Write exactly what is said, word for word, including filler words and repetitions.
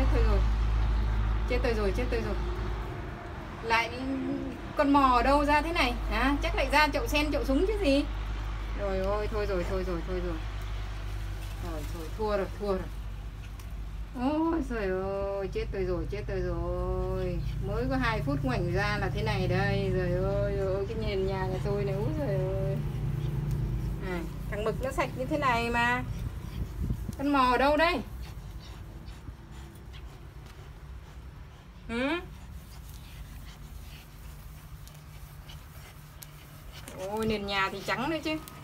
thôi rồi. Chết tôi rồi, chết tôi rồi. Lại con mò ở đâu ra thế này? À, chắc lại ra chậu sen chậu súng chứ gì. Rồi ôi, thôi rồi, thôi rồi, thôi rồi. Rồi, thôi, thua rồi, thua rồi. Ôi trời ơi, chết tôi rồi, chết tôi rồi. Mới có hai phút ngoảnh ra là thế này đây. Rồi ơi, rồi ơi, cái nền nhà nhà tôi này, úi trời ơi. À, thằng mực nó sạch như thế này mà. Con mò ở đâu đây? Ừ? Ôi, nền nhà thì trắng đấy chứ.